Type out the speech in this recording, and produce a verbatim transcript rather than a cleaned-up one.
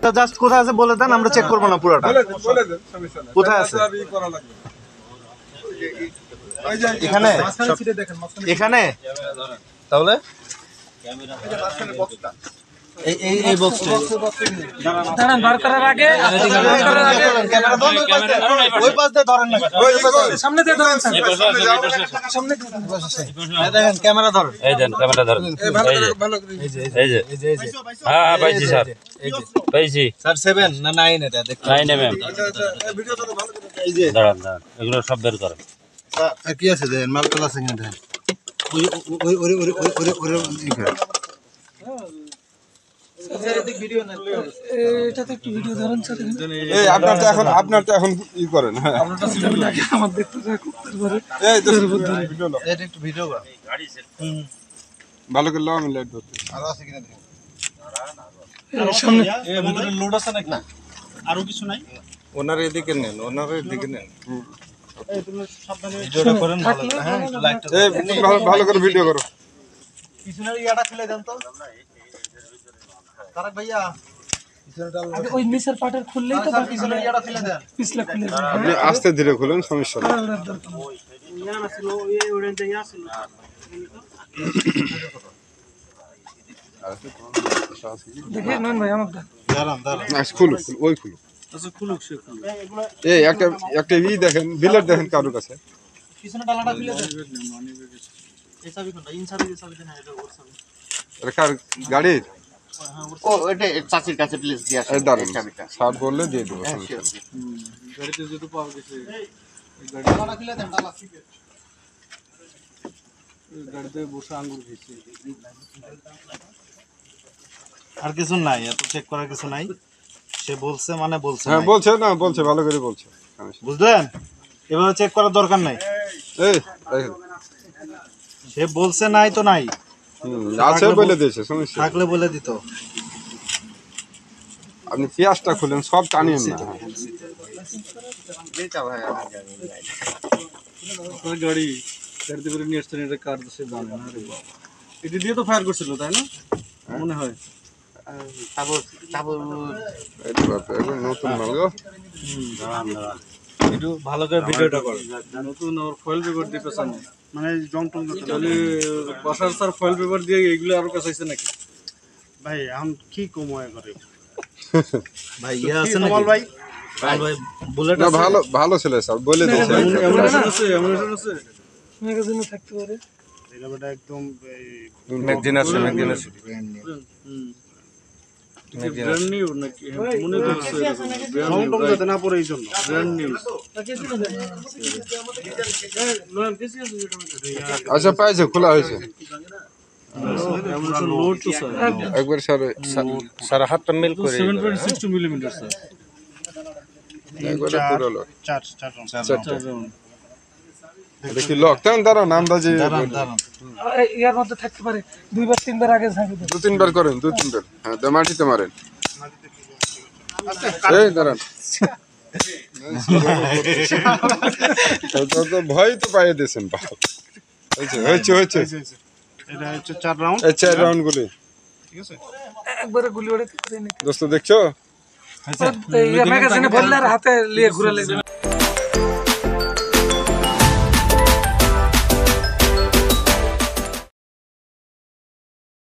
Just কোথায় আছে বলে দেন, আমরা চেক করবো না পুরোটা। কোথায় আছে? এখানে এখানে তাহলে এই এই এই বক্সটা দাঁড়ান, বার করার আগে ক্যামেরা বন্ধ, ওই পাশ দিয়ে ধরেন না, সামনে দিয়ে ধরেন, সামনে দেখেন ক্যামেরা ধরেন, এই দেন ক্যামেরা ধরেন, এই যে এই যে এই যে হ্যাঁ হ্যাঁ পাইছি স্যার, পাইছি স্যার সেভেন না নাইন, এটা দেখুন নাইন এমএম। এই যে দাঁড়ান দাঁড়ান, এগুলো সব বের করেন। আর কি আছে দেখেন, মালতলা আছে কিনা দেখেন, ওই ওই ওই ওই ওই ওই ওই করে আপনার তো এখন আপনার তো এখন ই করেন, হ্যাঁ একটু ভিডিও কর, ভালো করে লাও, আমি লাইট ধরতে আরো আছে কিনা দেখেন, সামনে ভিতরে লোড আছে নাকি, না আরো কিছু নাই, ওনার এদিকে নেন, ওনার এদিকে নেন, ভিডিওটা করেন ভালো, হ্যাঁ লাইটটা এই ভালো করে ভিডিও করো। পিছনের ইয়াটা খুলে দেন তো তারেক ভাইয়া, আগে ওই নিচের পাটার খুললেই তো বাকি পিছনের ইয়াটা খুলে দেন, পিছলা খুলে যাবে। আপনি আস্তে ধীরে খুলেন, সমস্যা নেই। ইয়ান আছিল এই ওড়েনতে আছিল দেখে নন ভাই আমাকে দাঁড়ান দাঁড়ান, না খুলুক, ওই খুলুক। আচ্ছা খুলুক সে খুলুক, এই একটা একটা ই দেখেন, বিলেট দেখেন কারোর কাছে। পিছনের ডালাটা খুলে দেন, এই চাবি কোনটা, ইন চাবি এই চাবি দেন, এটা ওর চাবি, এটা কার গাড়ির? ও এটা চাচির কাছে প্লিজ দিয়ে আসেন এই দাঁড়ান, চাবিটা। স্যার বললে দিয়ে দেবো, সমস্যা নেই। গাড়িতে যেতে পাওয়া গেছে, ডালাটা খুলে দেন, ডালা গাড়িতে বসে আঙ্গুর খেয়েছে। আর কিছু নাই, এত চেক করার কিছু নাই, সে বলছে মানে বলছে, হ্যাঁ বলছে না, বলছে ভালো করে বলছে, বুঝলেন, এভাবে চেক করার দরকার নাই, এই দেখেন সে বলছে নাই তো নাই, হুম, আছে বলে দিয়েছে, সমস্যা নেই। থাকলে বলে দিত। আপনি পেঁয়াজটা খুলেন, সব টানিয়েন না। আপনার গাড়ি গাড়িতে করে নিয়ে আসছেন, এটা কার সে জানে না রে বাবা, এটা দিয়ে তো ফায়ার করছিল তাই না মনে হয়, তারপর তারপর এই তো ব্যাপার, এগুলো নতুন মাল গো। একটু ভালো করে ভিডিওটা করো, নতুন ওর ফয়েল পেপার দিয়ে পেছানো, মানে জং টং তাহলে বাসার স্যার ফয়েল পেপার দিয়ে এইগুলো আরো কাছাইছে নাকি ভাই এখন কি কময় করে ভাই, ইয়ে আছে না ভাই, ভাই বুলেট না আছে, ভালো ভালো ছিল স্যার, বলে দিয়েছে। এমুনেশন আছে, এমুনেশন আছে, ম্যাগাজিনে থাকতে পারে, এটা একদম ম্যাগজিন আছে, ম্যাগজিন আছে। হুম ব্র্যান্ড নিউ নাকি মনে করছে রং টং যাতে না পড়ে, এই জন্য ব্র্যান্ড নিউ। আচ্ছা পাইছে, খোলা হয়েছে এমুনেশন লোড তো স্যার একবার, স্যার সারা হাতটা মিল করে seven point six two millimetre sir, একবারে পুরো লক। চার চার রং, চারটা দেখি লক তেন, দাঁড়ান আন্দাজে দাঁড়ান দাঁড়ান, ইয়ার মধ্যে থাকতে পারে, দুইবার তিনবার আগে ঝাঁকি দেয়। দু তিনবার করেন, দু তিনবার, হ্যাঁ তো মাটিতে মারেন। এই দাঁড়ান, তো তো ভয় তো পাইয়ে দিয়েছেন, বাপ হয়েছে হয়েছে হয়েছে। এটা হচ্ছে চার রাউন্ড, এই চার রাউন্ড গুলি ঠিক আছে, একবারে গুলি ওড়াতে পারে নাকি দোস্ত দেখছো? ম্যাগাজিনে বললে আর হাতে লিয়ে ঘুরে লেগে